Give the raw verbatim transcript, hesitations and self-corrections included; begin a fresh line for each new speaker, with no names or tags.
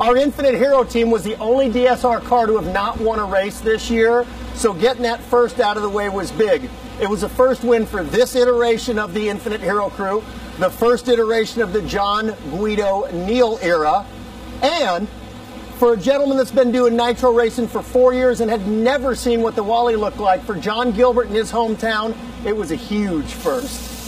our Infinite Hero team was the only D S R car to have not won a race this year, so getting that first out of the way was big. It was the first win for this iteration of the Infinite Hero crew, the first iteration of the John, Guido, Neil era, and for a gentleman that's been doing nitro racing for four years and had never seen what the Wally looked like, for John Gilbert in his hometown, it was a huge first.